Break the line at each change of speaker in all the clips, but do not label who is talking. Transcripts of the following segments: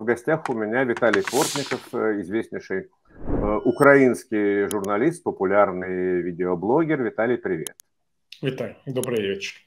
гостях у меня Виталий Портников, известнейший украинский журналист, популярный видеоблогер. Виталий, привет.
Виталий, добрый вечер.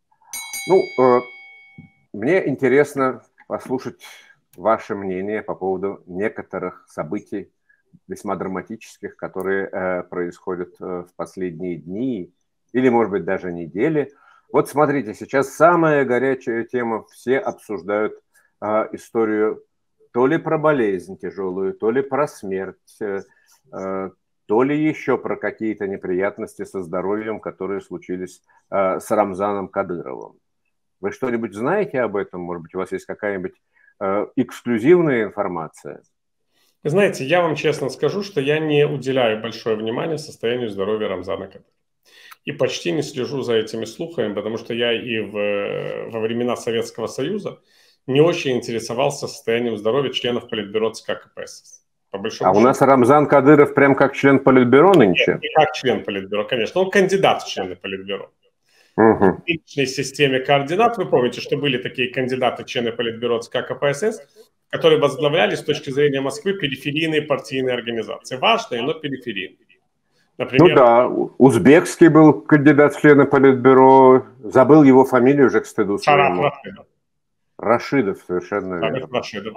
Ну, мне интересно послушать ваше мнение по поводу некоторых событий весьма драматических, которые происходят в последние дни или, может быть, даже недели. Вот смотрите, сейчас самая горячая тема, все обсуждают историю то ли про болезнь тяжелую, то ли про смерть, то ли еще про какие-то неприятности со здоровьем, которые случились с Рамзаном Кадыровым. Вы что-нибудь знаете об этом? Может быть, у вас есть какая-нибудь эксклюзивная информация?
Вы знаете, я вам честно скажу, что я не уделяю большое внимание состоянию здоровья Рамзана Кадырова. И почти не слежу за этими слухами, потому что я и во времена Советского Союза не очень интересовался состоянием здоровья членов Политбюро ЦК КПСС.
А у нас Рамзан Кадыров прям как член Политбюро нынче?
Нет, не как член Политбюро, конечно. Он кандидат в члены Политбюро.
Угу.
В нынешней системе координат, вы помните, что были такие кандидаты в члены Политбюро ЦК КПСС, которые возглавляли с точки зрения Москвы периферийные партийные организации. Важные, но периферийные.
Например, ну да, узбекский был кандидат в члены Политбюро, забыл его фамилию уже, к стыду своему. Рашидов, совершенно верно.
Рашидов.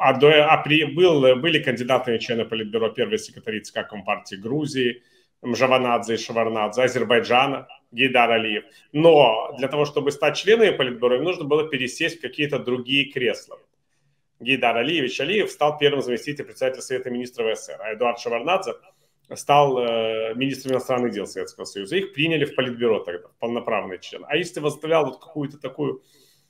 Были кандидаты в члены Политбюро, первый секретарь ЦК Компартии Грузии, Мжаванадзе и Шеварнадзе, Азербайджана, Гейдар Алиев. Но для того, чтобы стать членами Политбюро, им нужно было пересесть в какие-то другие кресла. Гейдар Алиев стал первым заместителем председателя Совета министров СССР, а Эдуард Шеварнадзе стал министром иностранных дел Советского Союза. Их приняли в Политбюро тогда, полноправный член. А если возглавлял вот какую-то такую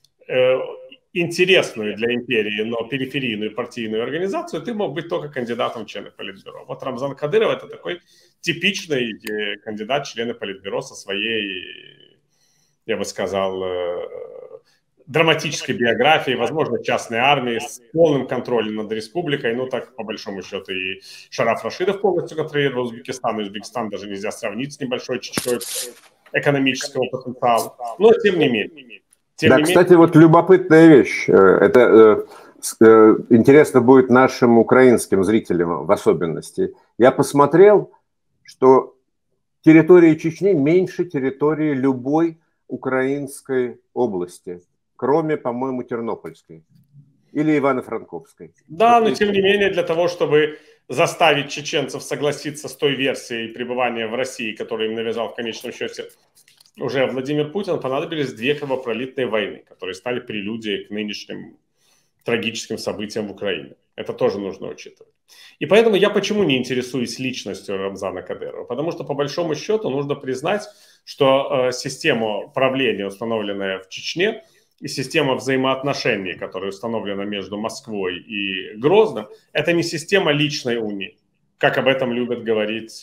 интересную для империи, но периферийную партийную организацию, ты мог быть только кандидатом в члены Политбюро. Вот Рамзан Кадыров — это такой типичный кандидат в члены Политбюро со своей, я бы сказал, драматической биографией, возможно, частной армией, с полным контролем над республикой. Ну, так, по большому счету, и Шараф Рашидов полностью контролировал Узбекистан. И Узбекистан даже нельзя сравнить с небольшой Чечней экономического потенциала. Но, тем не менее.
Кстати, вот любопытная вещь. Это интересно будет нашим украинским зрителям в особенности. Я посмотрел, что территория Чечни меньше территории любой украинской области, кроме, по-моему, Тернопольской или Ивано-Франковской.
Да, но тем не менее, для того, чтобы заставить чеченцев согласиться с той версией пребывания в России, которую им навязал в конечном счете уже Владимир Путин, понадобились 2 кровопролитные войны, которые стали прелюдией к нынешним трагическим событиям в Украине. Это тоже нужно учитывать. И поэтому я почему не интересуюсь личностью Рамзана Кадырова? Потому что, по большому счету, нужно признать, что система правления, установленная в Чечне, и система взаимоотношений, которая установлена между Москвой и Грозным, это не система личной унии, как об этом любят говорить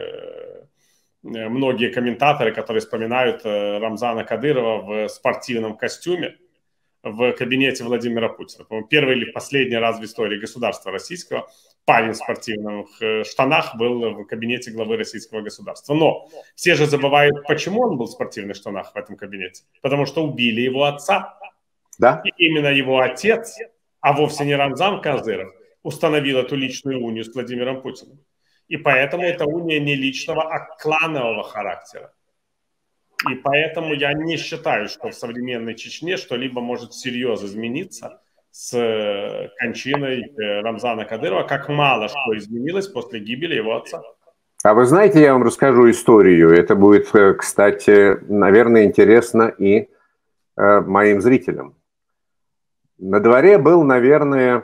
многие комментаторы, которые вспоминают Рамзана Кадырова в спортивном костюме в кабинете Владимира Путина. По-моему, первый или последний раз в истории государства российского парень в спортивных штанах был в кабинете главы российского государства. Но все же забывают, почему он был в спортивных штанах в этом кабинете. Потому что убили его отца.
Да?
И именно его отец, а вовсе не Рамзан Кадыров, установил эту личную унию с Владимиром Путиным. И поэтому эта уния не личного, а кланового характера. И поэтому я не считаю, что в современной Чечне что-либо может серьезно измениться с кончиной Рамзана Кадырова, как мало что изменилось после гибели его отца.
А вы знаете, я вам расскажу историю. Это будет, кстати, наверное, интересно и моим зрителям. На дворе был, наверное,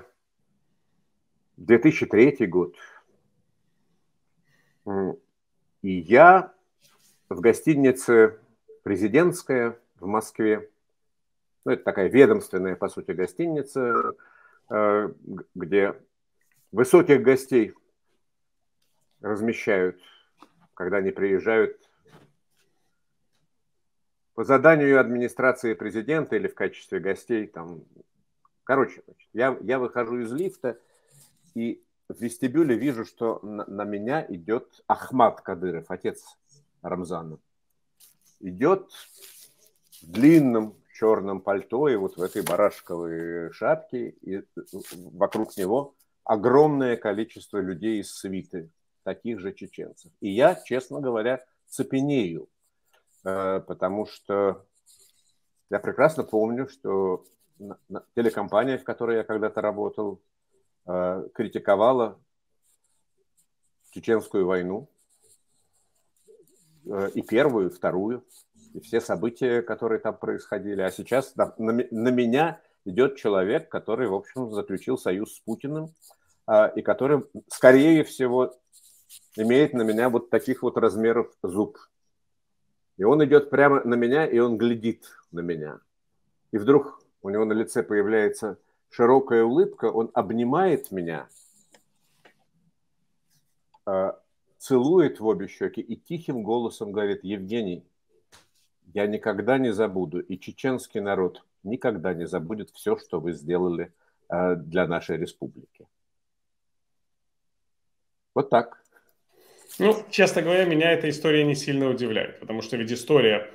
2003 год. И я в гостинице «Президентская» в Москве, ну, это такая ведомственная, по сути, гостиница, где высоких гостей размещают, когда они приезжают по заданию администрации президента или в качестве гостей. Там. Короче, я выхожу из лифта и в вестибюле вижу, что на меня идет Ахмад Кадыров, отец Рамзана. Идет в длинном черном пальто и вот в этой барашковой шапке, и вокруг него огромное количество людей из свиты, таких же чеченцев. И я, честно говоря, цепенею, потому что я прекрасно помню, что телекомпания, в которой я когда-то работал, критиковала Чеченскую войну, и первую, и вторую, и все события, которые там происходили. А сейчас на меня идет человек, который, в общем, заключил союз с Путиным, и который, скорее всего, имеет на меня вот таких вот размеров зуб. И он идет прямо на меня, и он глядит на меня. И вдруг у него на лице появляется широкая улыбка, он обнимает меня, целует в обе щеки и тихим голосом говорит: Евгений, я никогда не забуду, и чеченский народ никогда не забудет все, что вы сделали для нашей республики. Вот так.
Ну, честно говоря, меня эта история не сильно удивляет, потому что ведь история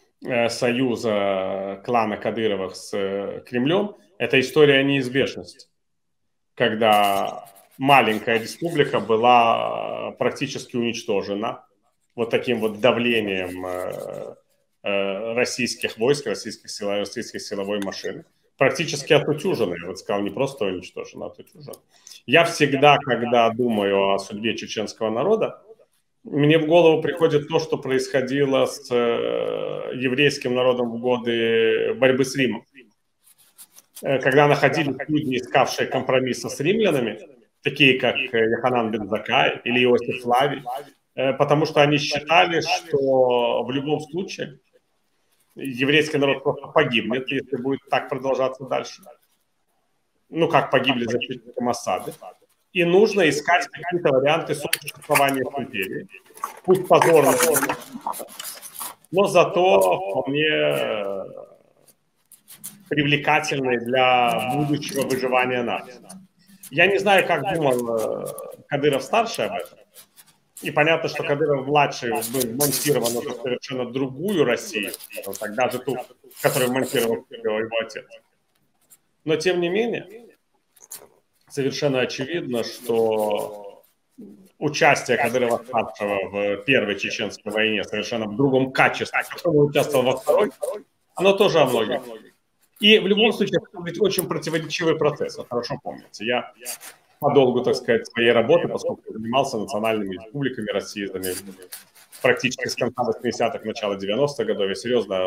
союза клана Кадыровых с Кремлем – это история неизбежности, когда маленькая республика была практически уничтожена вот таким вот давлением российских войск, российской силовой машины, практически отутюжена, я бы сказал, не просто уничтожена, а отутюжена. Я всегда, когда думаю о судьбе чеченского народа, мне в голову приходит то, что происходило с еврейским народом в годы борьбы с Римом. Когда находились люди, искавшие компромисса с римлянами, такие как Йоханан бен Заккай или Иосиф Флавий, потому что они считали, что в любом случае еврейский народ просто погибнет, если будет так продолжаться дальше. Ну, как погибли защитники Асады. И нужно искать какие-то варианты существования в империи. Пусть позорно, но зато вполне привлекательные для будущего выживания нации. Я не знаю, как думал Кадыров-старший об этом. И понятно, что Кадыров-младший был монтирован на совершенно другую Россию, тогда же ту, которую монтировал его отец. Но тем не менее, совершенно очевидно, что участие Кадырова-старшего в первой чеченской войне совершенно в другом качестве, он участвовал во второй, оно тоже о многих. И в любом случае, это будет очень противоречивый процесс, вы хорошо помните. Я по долгу, так сказать, своей работы, поскольку я занимался национальными республиками России, практически с конца 80-х, начала 90-х годов, я серьезно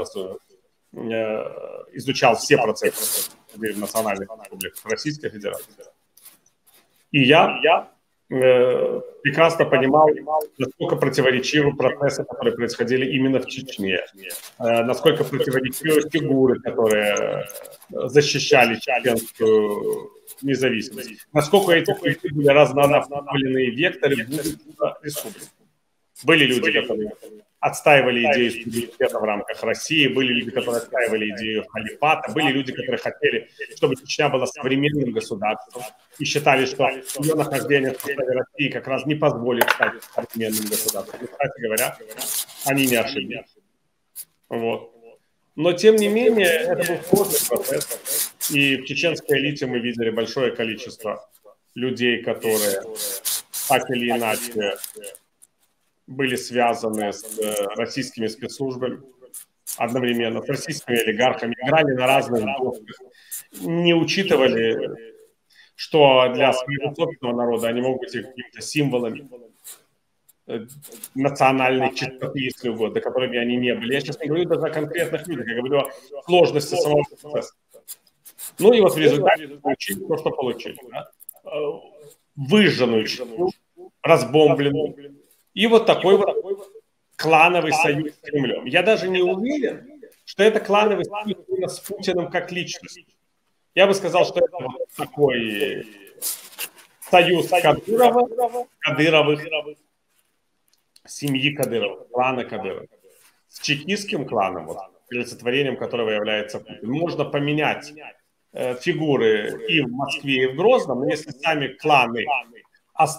изучал все процессы в национальных республиках Российской Федерации. И я прекрасно понимал, насколько чрезмерны процессы, которые происходили именно в Чечне, насколько противоречивы фигуры, которые защищали чеченскую независимость, насколько эти были разнонаправленные векторы будущего республики. Были люди, которые отстаивали идею суверенитета в рамках России, были люди, которые отстаивали идею халифата, были люди, которые хотели, чтобы Чечня была современным государством и считали, что ее нахождение в составе России как раз не позволит стать современным государством. И, кстати говоря, они не ошиблись. Вот. Но, тем не менее, это был сложный процесс. И в чеченской элите мы видели большое количество людей, которые так или иначе были связаны с российскими спецслужбами одновременно, с российскими олигархами, играли на разных досках, не учитывали, что для своего собственного народа они могут быть какими-то символами национальной чистоты, если угодно, которыми они не были. Я сейчас не говорю даже о конкретных людях, я говорю о сложности самого процесса. Ну и вот в результате получили то, что получили. Да? Выжженную Чечню, разбомбленную. И вот такой вот клановый союз с Кремлем. Я даже не уверен, что это клановый союз с Путиным как личность. Я бы сказал, что это вот такой союз Кадыровых, семьи Кадыровых, клана Кадыровых. С чекистским кланом, вот, олицетворением которого является Путин. Можно поменять фигуры и в Москве, и в Грозном, но если сами кланы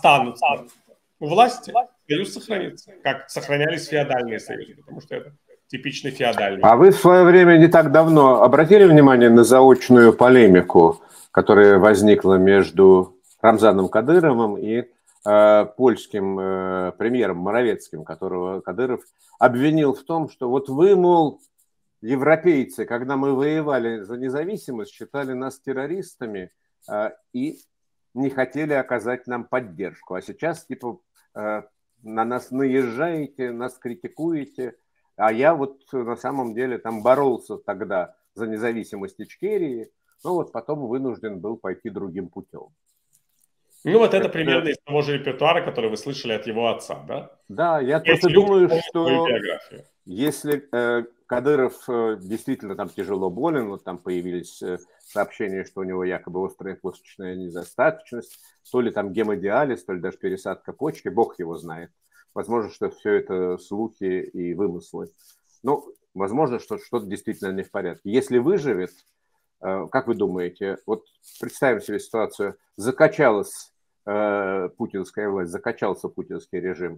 останутся у власти, союз сохранится, как сохранялись феодальные союзы, потому что это типичный феодальный.
А вы в свое время не так давно обратили внимание на заочную полемику, которая возникла между Рамзаном Кадыровым и польским премьером Моровецким, которого Кадыров обвинил в том, что вот вы, мол, европейцы, когда мы воевали за независимость, считали нас террористами и не хотели оказать нам поддержку. А сейчас, типа, на нас наезжаете, нас критикуете. А я вот на самом деле там боролся тогда за независимость Ичкерии, но вот потом вынужден был пойти другим путем.
Ну, вот это примерно из того же репертуара, который вы слышали от его отца, да?
Да, я просто думаю, что если Кадыров действительно там тяжело болен, вот там появились сообщения, что у него якобы острая почечная недостаточность, то ли там гемодиализ, то ли даже пересадка почки, бог его знает. Возможно, что все это слухи и вымыслы. Ну, возможно, что что-то действительно не в порядке. Если выживет, как вы думаете, вот представим себе ситуацию, закачалась путинская власть, закачался путинский режим,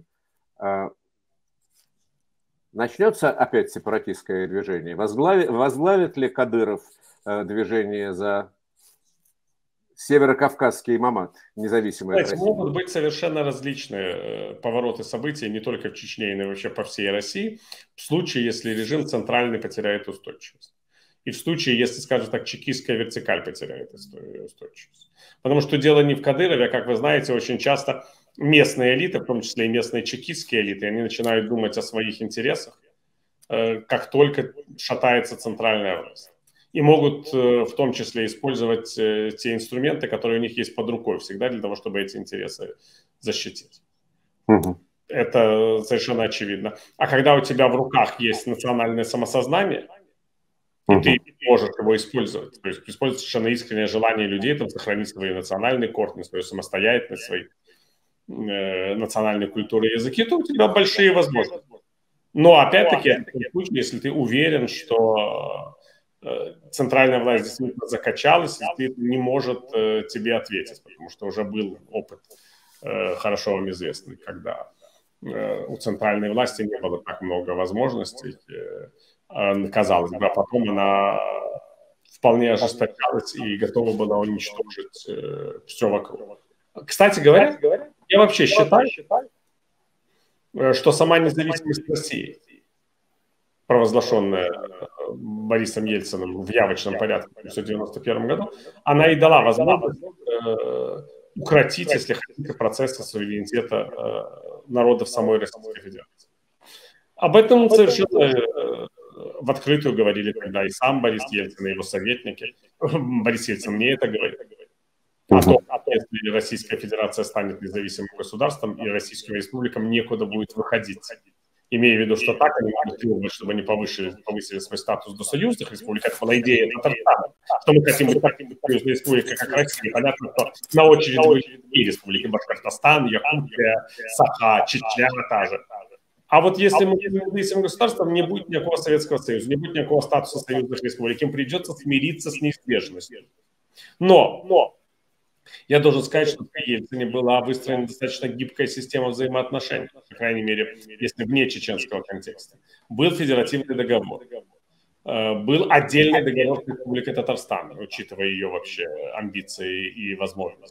начнется опять сепаратистское движение? Возглавит ли Кадыров движение за Северокавказский имамат, независимый от России?
Могут быть совершенно различные повороты событий не только в Чечне, но и вообще по всей России, в случае, если режим центральный потеряет устойчивость. И в случае, если, скажем так, чекистская вертикаль потеряет устойчивость. Потому что дело не в Кадырове, а, как вы знаете, очень часто местные элиты, в том числе и местные чекистские элиты, они начинают думать о своих интересах, как только шатается центральная власть. И могут в том числе использовать те инструменты, которые у них есть под рукой всегда для того, чтобы эти интересы защитить. Это совершенно очевидно. А когда у тебя в руках есть национальное самосознание, и ты можешь его использовать, то есть использовать совершенно искреннее желание людей там, сохранить свой национальный корни, свою самостоятельность, свои национальные культуры и языки, то у тебя большие возможности. Но опять-таки, если ты уверен, что центральная власть действительно закачалась, и не может тебе ответить, потому что уже был опыт хорошо вам известный, когда у центральной власти не было так много возможностей, казалось бы, а потом она вполне ожесточалась и готова была уничтожить все вокруг. Кстати говоря, я вообще считаю, что сама независимость России, провозглашенная Борисом Ельциным в явочном порядке в 1991 году, она и дала возможность укротить, если хотите, процессы суверенитета народов самой Российской Федерации. Об этом совершенно в открытую говорили тогда и сам Борис Ельцин, и его советники. Борис Ельцин мне это говорит. А то, если Российская Федерация станет независимым государством, и Российским республикам некуда будет выходить. Имея в виду, что так они могут требовать, чтобы они повысили свой статус до союзных республик. Это была идея Татарстана, что мы хотим быть союзной республикой, как Россия. Понятно, что на очереди были и республики Башкортостан, Якутия, Саха, Чечня та же. А вот если мы будем независимым государством, не будет никакого Советского Союза, не будет никакого статуса союзных республик. Им придется смириться с неизбежностью. Но я должен сказать, что при Ельцине была выстроена достаточно гибкая система взаимоотношений, по крайней мере, если вне чеченского контекста. Был федеративный договор, был отдельный договор с Республикой Татарстан, учитывая ее вообще амбиции и возможности.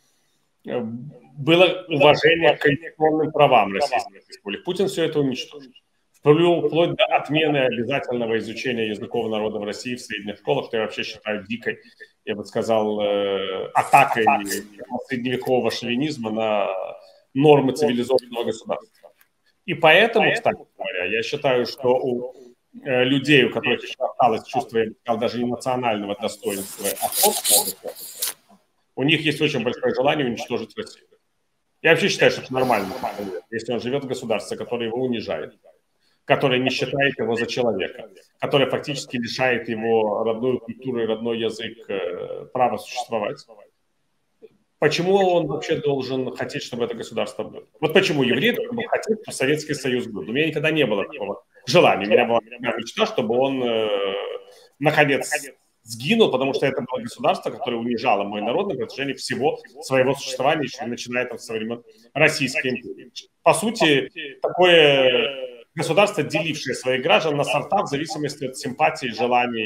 Было уважение к конституционным правам российских республик. Путин все это уничтожил. Вплоть до отмены обязательного изучения языков народов России в средних школах, что я вообще считаю дикой, я бы сказал, атакой средневекового шовинизма на нормы цивилизованного государства. И поэтому, кстати говоря, я считаю, что у людей, у которых еще осталось чувство, я бы сказал, даже не национального достоинства, а собственного достоинства, у них есть очень большое желание уничтожить Россию. Я вообще считаю, что это нормально, если он живет в государстве, которое его унижает, которое не считает его за человека, которое фактически лишает его родную культуру и родной язык права существовать. Почему он вообще должен хотеть, чтобы это государство было? Вот почему евреи должны хотеть, чтобы Советский Союз был. У меня никогда не было такого желания. У меня была мечта, чтобы он наконец сгинул, потому что это было государство, которое унижало мой народ на протяжении всего своего существования, еще начиная там со времен Российской империи. По сути, такое государство, делившее своих граждан на сорта в зависимости от симпатий и желаний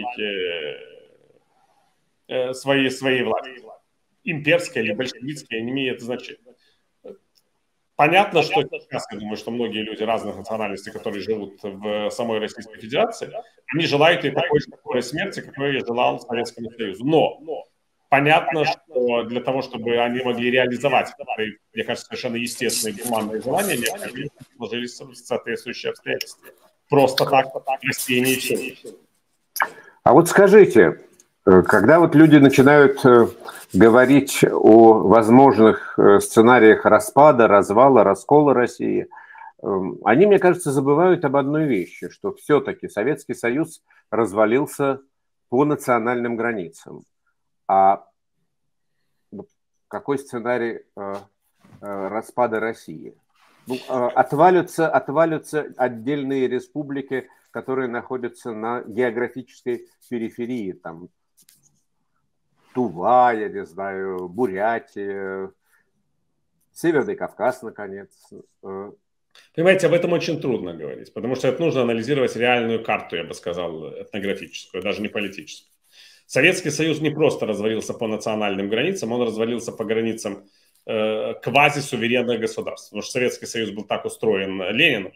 своей власти. Имперская или большевистская, не имеет значения. Понятно, что сейчас, я думаю, что многие люди разных национальностей, которые живут в самой Российской Федерации, они желают и такой же скорой смерти, какой я желал Советскому Союзу. Но понятно, что для того, чтобы они могли реализовать, мне кажется, совершенно естественные гуманные желания, необходимо сложились соответствующие обстоятельства. Просто так Россия не все.
А вот скажите, когда вот люди начинают говорить о возможных сценариях распада, развала, раскола России, они, мне кажется, забывают об одной вещи, что все-таки Советский Союз развалился по национальным границам. А какой сценарий распада России? Ну, отвалятся отдельные республики, которые находятся на географической периферии, там, Тува, я не знаю, Бурятия, Северный Кавказ, наконец.
Понимаете, об этом очень трудно говорить, потому что это нужно анализировать реальную карту, я бы сказал, этнографическую, даже не политическую. Советский Союз не просто развалился по национальным границам, он развалился по границам квазисуверенных государств. Потому что Советский Союз был так устроен Лениным,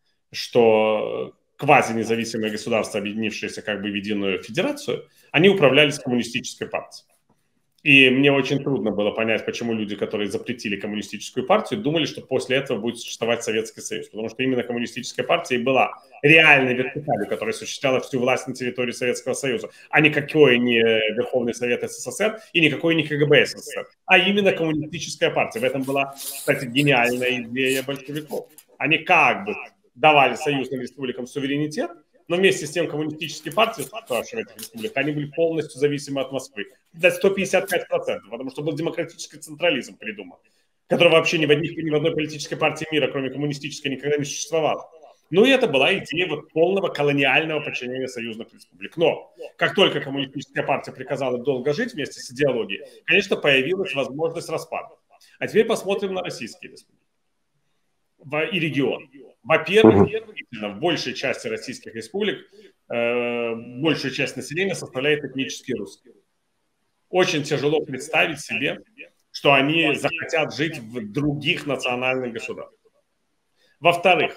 что квазинезависимые государства, объединившиеся как бы в единую федерацию, они управлялись коммунистической партией. И мне очень трудно было понять, почему люди, которые запретили коммунистическую партию, думали, что после этого будет существовать Советский Союз. Потому что именно коммунистическая партия и была реальной вертикалью, которая осуществляла всю власть на территории Советского Союза, а никакой не Верховный Совет СССР и никакой не КГБ СССР, а именно коммунистическая партия. В этом была, кстати, гениальная идея большевиков. Они как бы давали союзным республикам суверенитет, но вместе с тем коммунистические партии, в этих республиках, они были полностью зависимы от Москвы. До 155%, потому что был демократический централизм придуман, который вообще ни в одной политической партии мира, кроме коммунистической, никогда не существовал. Ну и это была идея вот полного колониального подчинения союзных республик. Но как только коммунистическая партия приказала долго жить вместе с идеологией, конечно, появилась возможность распада. А теперь посмотрим на российские республики и регионы. Во-первых, в большей части российских республик большую часть населения составляет этнические русские. Очень тяжело представить себе, что они захотят жить в других национальных государствах. Во-вторых,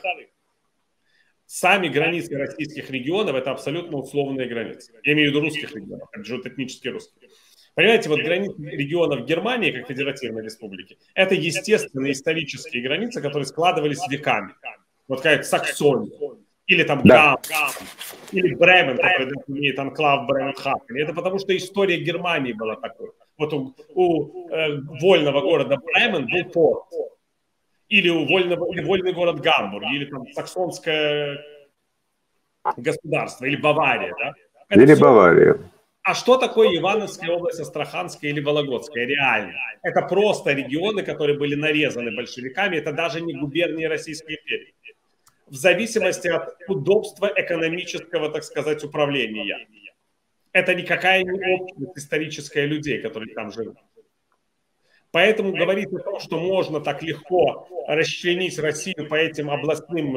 сами границы российских регионов – это абсолютно условные границы. Я имею в виду русских регионов, как живут этнические русские. Понимаете, вот границы регионов Германии, как федеративной республики, это естественные исторические границы, которые складывались веками. Вот какая-то Саксония, или там Гамм, или Бремен, который имеет анклав Бремен-Хафен. Это потому, что история Германии была такой. Вот у вольного города Бремен был порт. Или вольный город Гамбург, или там саксонское государство, или Бавария. Да?
Или Бавария.
А что такое Ивановская область, Астраханская или Вологодская? Реально. Это просто регионы, которые были нарезаны большевиками. Это даже не губернии Российской империи. В зависимости от удобства экономического, так сказать, управления. Это никакая не общность историческая людей, которые там живут. Поэтому говорить о том, что можно так легко расчленить Россию по этим областным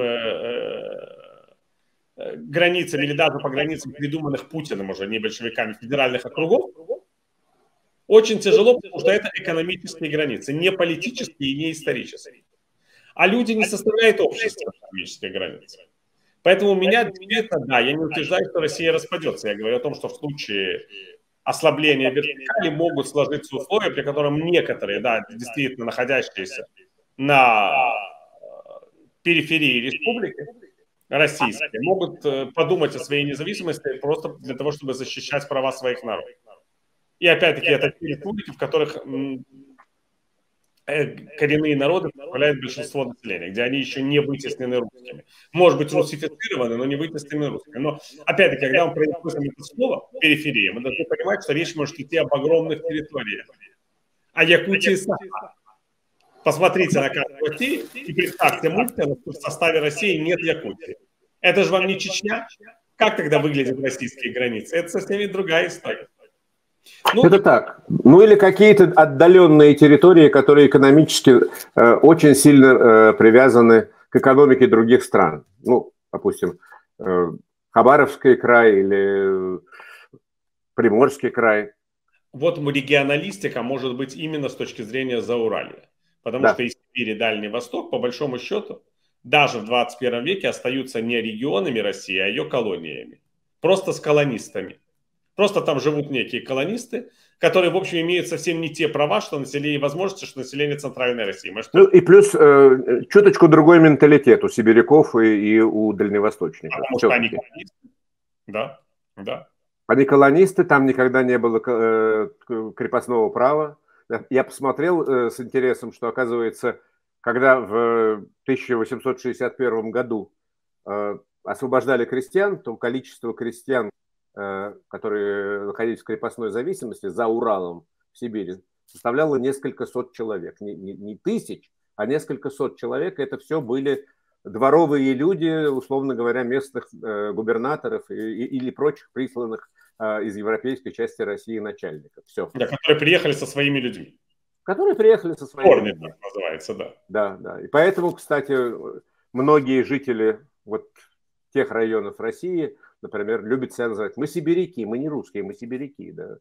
границам или даже по границам, придуманных Путиным уже, не большевиками, федеральных округов, очень тяжело, потому что это экономические границы, не политические и не исторические. А люди не составляют общества экономической границы. Поэтому у меня действительно, да, я не утверждаю, что Россия распадется. Я говорю о том, что в случае ослабления вертикали могут сложиться условия, при котором некоторые, да, действительно находящиеся на периферии республики российские, могут подумать о своей независимости просто для того, чтобы защищать права своих народов. И опять-таки это те республики, в которых коренные народы составляют большинство населения, где они еще не вытеснены русскими. Может быть, русифицированы, но не вытеснены русскими. Но, опять-таки, когда мы произносим это слово «периферия», мы должны понимать, что речь может идти об огромных территориях. А Якутия и Саха. Посмотрите на карту России и представьте мысленно, что в составе России нет Якутии. Это же вам не Чечня? Как тогда выглядят российские границы? Это совсем другая история.
Ну, это так. Ну или какие-то отдаленные территории, которые экономически очень сильно привязаны к экономике других стран. Ну, допустим, Хабаровский край или Приморский край.
Вот регионалистика может быть именно с точки зрения Зауралья. Потому
Да.
что и Сибирь, и Дальний Восток, по большому счету, даже в 21 веке остаются не регионами России, а ее колониями. Просто с колонистами. Просто там живут некие колонисты, которые, в общем, имеют совсем не те права, что население и возможности, что население Центральной России.
Ну и плюс чуточку другой менталитет у сибиряков и у дальневосточников.
Потому что они колонисты. Да, да.
Они колонисты, там никогда не было крепостного права. Я посмотрел с интересом, что, оказывается, когда в 1861 году освобождали крестьян, то количество крестьян, которые находились в крепостной зависимости за Уралом в Сибири, составляло несколько сот человек. Не тысяч, а несколько сот человек. Это все были дворовые люди, условно говоря, местных губернаторов или прочих присланных из европейской части России начальников. Все.
Да, которые приехали со своими людьми.
Которые приехали со своими людьми.
Так называется, да.
Да, да. И поэтому, кстати, многие жители вот тех районов России, например, любят себя называть: мы сибиряки, мы не русские, мы сибиряки, да.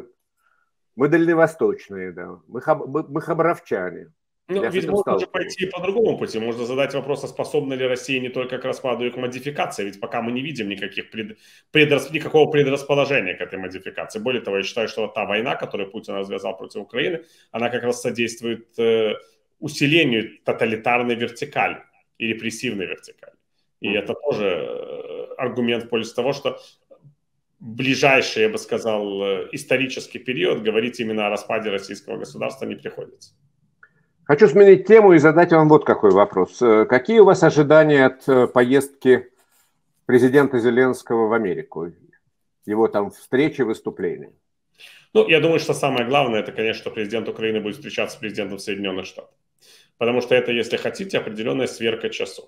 Мы дальневосточные, да. Мы хабаровчане.
Ну, ведь можно же пойти по другому пути. Можно задать вопрос, а способна ли Россия не только к распаду и к модификации, ведь пока мы не видим никакого предрасположения к этой модификации. Более того, я считаю, что вот та война, которую Путин развязал против Украины, она как раз содействует усилению тоталитарной вертикали и репрессивной вертикали. И это тоже аргумент в пользу того, что в ближайший, я бы сказал, исторический период говорить именно о распаде российского государства не приходится.
Хочу сменить тему и задать вам вот какой вопрос. Какие у вас ожидания от поездки президента Зеленского в Америку? Его там встречи, выступления?
Ну, я думаю, что самое главное, это, конечно, что президент Украины будет встречаться с президентом Соединенных Штатов. Потому что это, если хотите, определенная сверка часов.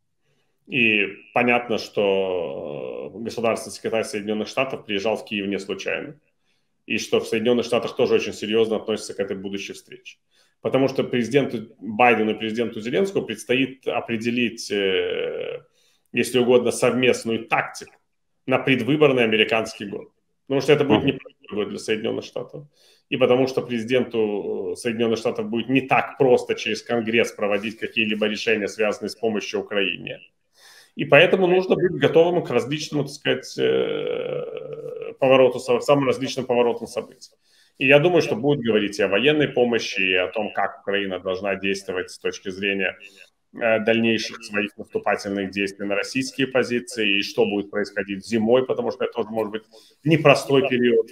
И понятно, что государственный секретарь Соединенных Штатов приезжал в Киев не случайно. И что в Соединенных Штатах тоже очень серьезно относятся к этой будущей встрече. Потому что президенту Байдену и президенту Зеленскому предстоит определить, если угодно, совместную тактику на предвыборный американский год. Потому что это будет непростой год для Соединенных Штатов. И потому что президенту Соединенных Штатов будет не так просто через Конгресс проводить какие-либо решения, связанные с помощью Украине. И поэтому нужно быть готовым к различным, так сказать, самым различным поворотам событий. И я думаю, что будет говорить и о военной помощи, и о том, как Украина должна действовать с точки зрения дальнейших своих наступательных действий на российские позиции, и что будет происходить зимой, потому что это тоже может быть непростой период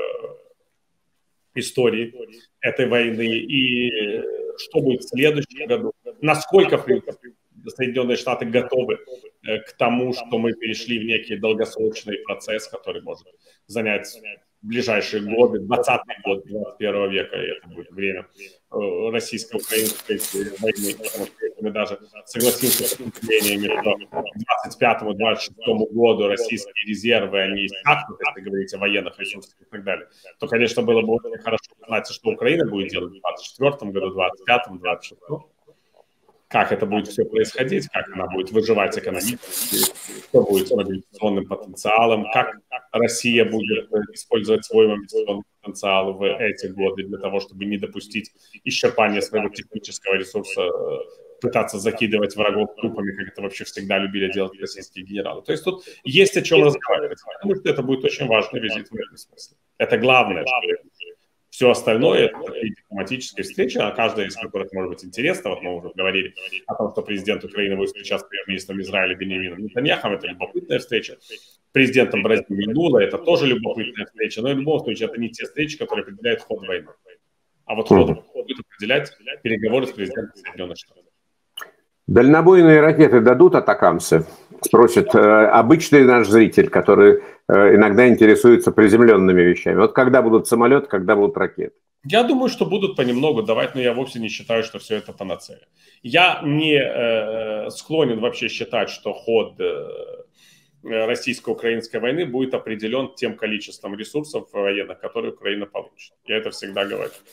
в истории этой войны, и что будет в следующем году, насколько Соединенные Штаты готовы к тому, что мы перешли в некий долгосрочный процесс, который может занять ближайшие годы, 20-й год 21 века, и это будет время российско-украинской войны, потому что если мы даже согласимся с утверждениями, что к 25-26 году российские резервы, они иссякнут, если говорить о военных ресурсах и так далее, то, конечно, было бы очень хорошо знать, что Украина будет делать в 24 году, 25-м, 26-м. Как это будет все происходить, как она будет выживать экономически, что будет с мобилизационным потенциалом, как Россия будет использовать свой мобилизационный потенциал в эти годы для того, чтобы не допустить исчерпания своего технического ресурса, пытаться закидывать врагов трупами, как это вообще всегда любили делать российские генералы. То есть тут есть о чем разговаривать. Я думаю, что это будет очень важный визит в этом смысле. Это главное, что все остальное – это такие дипломатические встречи, а каждая из которых может быть интересна. Вот мы уже говорили о том, что президент Украины будет встречаться с премьер-министром Израиля Беньямином Нетаньяхом. Это любопытная встреча. Президентом Бразилии Лула – это тоже любопытная встреча. Но в любом случае это не те встречи, которые определяют ход войны. А вот ход будет определять переговоры с президентом Соединенных Штатов.
Дальнобойные ракеты дадут атакамсы? Спросит обычный наш зритель, который иногда интересуется приземленными вещами. Вот когда будут самолеты, когда будут ракеты?
Я думаю, что будут понемногу давать, но я вовсе не считаю, что все это панацея. Я не склонен вообще считать, что ход российско-украинской войны будет определен тем количеством ресурсов военных, которые Украина получит. Я это всегда говорю.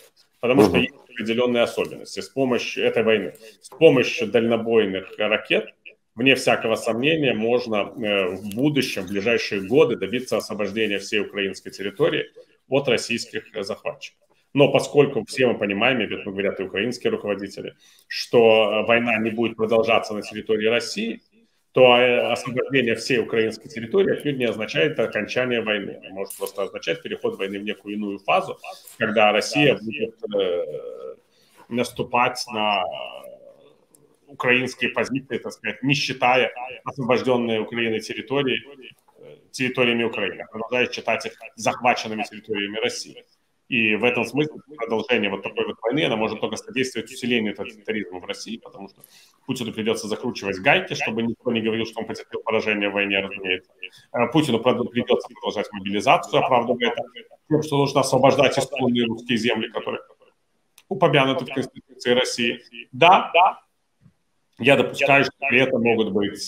потому что есть определенные особенности с помощью этой войны. С помощью дальнобойных ракет, вне всякого сомнения, можно в будущем, в ближайшие годы добиться освобождения всей украинской территории от российских захватчиков. Но поскольку все мы понимаем, и это говорят и украинские руководители, что война не будет продолжаться на территории России, то освобождение всей украинской территории отнюдь не означает окончание войны. Это может просто означать переход войны в некую иную фазу, когда Россия будет наступать на украинские позиции, так сказать, не считая освобожденные Украиной территориями Украины, продолжая считать их захваченными территориями России. И в этом смысле продолжение вот такой вот войны, она может только содействовать усилению тоталитаризма в России, потому что Путину придется закручивать гайки, чтобы никто не говорил, что он потерпел поражение в войне, разумеется. Путину придется продолжать мобилизацию, оправдывая это тем, что нужно освобождать исконные русские земли, которые упомянуты в Конституции России. Да, я допускаю, что при этом могут быть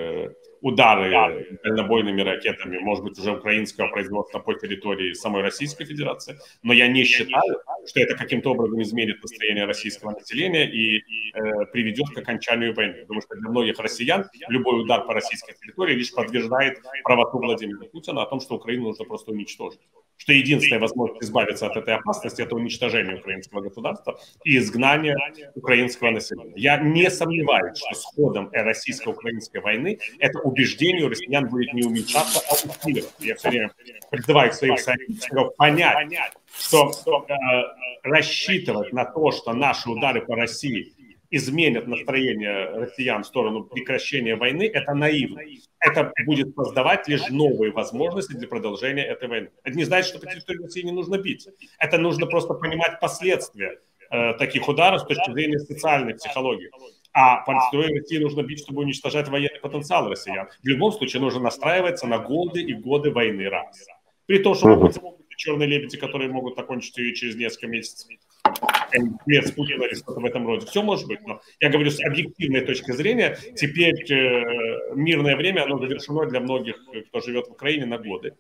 удары дальнобойными ракетами, может быть, уже украинского производства по территории самой Российской Федерации, но я не считаю, что это каким-то образом изменит настроение российского населения и приведет к окончанию войны. Потому что для многих россиян любой удар по российской территории лишь подтверждает правоту Владимира Путина о том, что Украину нужно просто уничтожить. Что единственная возможность избавиться от этой опасности – это уничтожение украинского государства и изгнание украинского населения. Я не сомневаюсь, что с ходом российско-украинской войны это убеждение у россиян будет не уменьшаться, а усиливаться. Я все время призываю своих союзников понять, что рассчитывать на то, что наши удары по России изменят настроение россиян в сторону прекращения войны, это наивно. Это будет создавать лишь новые возможности для продолжения этой войны. Это не значит, что по территории России не нужно бить. Это нужно просто понимать последствия таких ударов с точки зрения социальной психологии. А по территории России нужно бить, чтобы уничтожать военный потенциал россиян. В любом случае нужно настраиваться на годы и годы войны раз. При том, что могут быть черные лебеди, которые могут закончить ее через несколько месяцев. Конец Путина или что-то в этом роде. Все может быть, но я говорю с объективной точки зрения, теперь мирное время, оно завершено для многих, кто живет в Украине, на годы.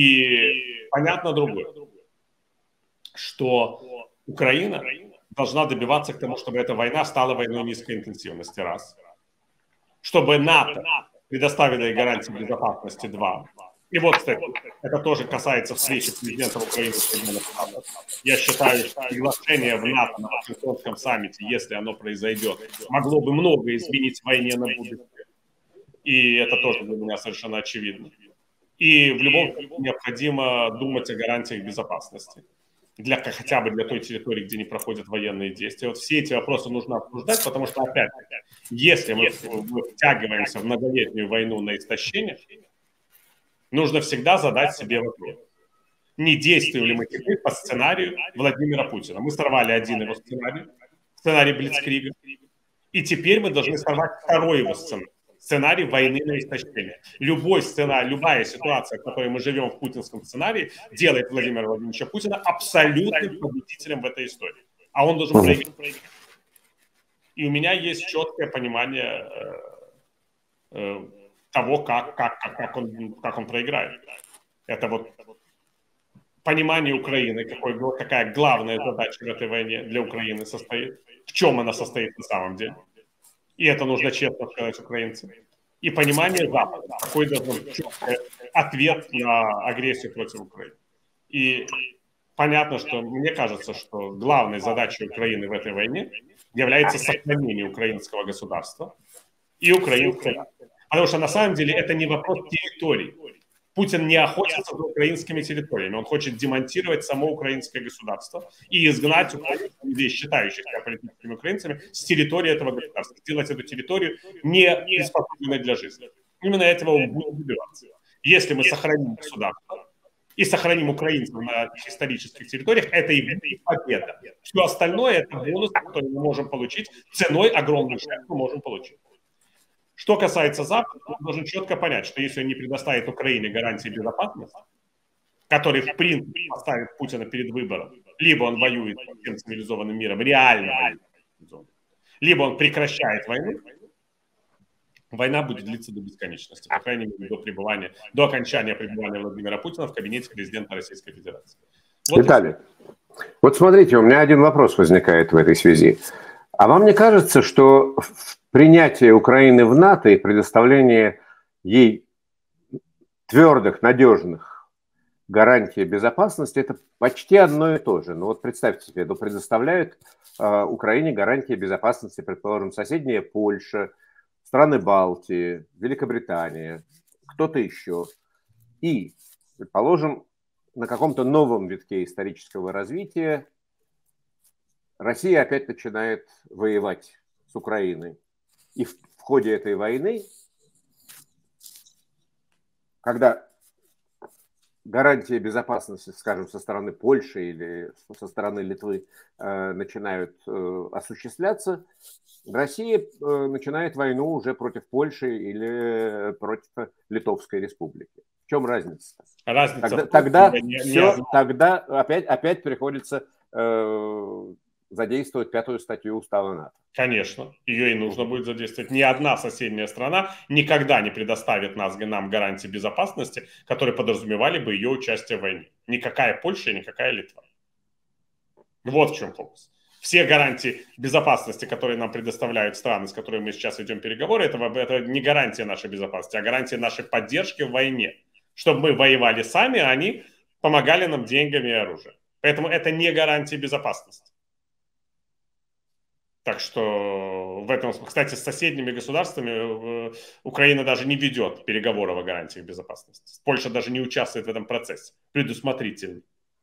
И понятно другое, что Украина должна добиваться к тому, чтобы эта война стала войной низкой интенсивности, раз. Чтобы НАТО предоставило ей гарантии безопасности, два. И вот, кстати, это тоже касается встречи президента Украины с Соединенными Штатами. Я считаю, что приглашение в НАТО на Вашингтонском саммите, если оно произойдет, могло бы многое изменить в войне на будущее. И это тоже для меня совершенно очевидно. И в любом случае необходимо думать о гарантиях безопасности. Хотя бы для той территории, где не проходят военные действия. Вот все эти вопросы нужно обсуждать, потому что, опять, если мы втягиваемся в многолетнюю войну на истощение, нужно всегда задать себе вопрос. Не действуем ли мы теперь по сценарию Владимира Путина? Мы сорвали один его сценарий Блицкрига, и теперь мы должны сорвать второй его сценарий войны на истощение. Любой сценарий, любая ситуация, в которой мы живем в путинском сценарии, делает Владимира Владимировича Путина абсолютным победителем в этой истории. А он должен проиграть. И у меня есть четкое понимание того, как он проиграет. Это вот понимание Украины, какая главная задача в этой войне для Украины состоит, в чем она состоит на самом деле. И это нужно честно сказать украинцам. И понимание Запада, какой должен быть ответ на агрессию против Украины. И понятно, что мне кажется, что главной задачей Украины в этой войне является сохранение украинского государства и украинской нации. Потому что на самом деле это не вопрос территорий. Путин не охотится за украинскими территориями. Он хочет демонтировать само украинское государство и изгнать людей, считающих себя политическими украинцами, с территории этого государства. Сделать эту территорию не приспособленной для жизни. Именно этого он будет добиваться. Если мы сохраним государство и сохраним украинцев на исторических территориях, это и будет победа. Все остальное – это бонус, который мы можем получить ценой огромных жертв, мы можем получить. Что касается Запада, он должен четко понять, что если он не предоставит Украине гарантии безопасности, которые, в принципе, поставят Путина перед выбором, либо он воюет с всем цивилизованным миром, реально воюет, либо он прекращает войну, война будет длиться до бесконечности, по крайней мере, до окончания пребывания Владимира Путина в кабинете президента Российской Федерации. Вот
Виталий, Вот смотрите, у меня один вопрос возникает в этой связи. А вам не кажется, что принятие Украины в НАТО и предоставление ей твердых, надежных гарантий безопасности – это почти одно и то же? Ну вот представьте себе, предоставляют Украине гарантии безопасности, предположим, соседняя Польша, страны Балтии, Великобритания, кто-то еще. И, предположим, на каком-то новом витке исторического развития Россия опять начинает воевать с Украиной. И в ходе этой войны, когда гарантии безопасности, скажем, со стороны Польши или со стороны Литвы начинают осуществляться, Россия начинает войну уже против Польши или против Литовской Республики. В чем разница?
Разница
тогда опять приходится задействовать 5-ю статью Устава НАТО.
Конечно, ее и нужно будет задействовать. Ни одна соседняя страна никогда не предоставит нам гарантии безопасности, которые подразумевали бы ее участие в войне. Никакая Польша и никакая Литва. Вот в чем фокус. Все гарантии безопасности, которые нам предоставляют страны, с которыми мы сейчас ведем переговоры, это не гарантия нашей безопасности, а гарантия нашей поддержки в войне. Чтобы мы воевали сами, а они помогали нам деньгами и оружием. Поэтому это не гарантия безопасности. Так что в этом, кстати, с соседними государствами Украина даже не ведет переговоров о гарантиях безопасности. Польша даже не участвует в этом процессе, предусмотрительно.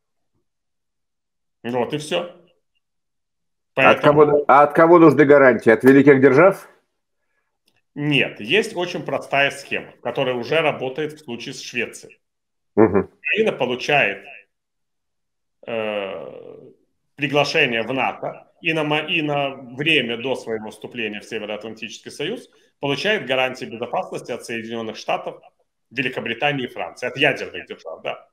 Вот и все.
Поэтому... от кого нужны гарантии? От великих держав?
Нет, есть очень простая схема, которая уже работает в случае с Швецией.
Угу.
Украина получает приглашение в НАТО и на время до своего вступления в Североатлантический союз получает гарантии безопасности от Соединенных Штатов, Великобритании и Франции, от ядерных держав, да.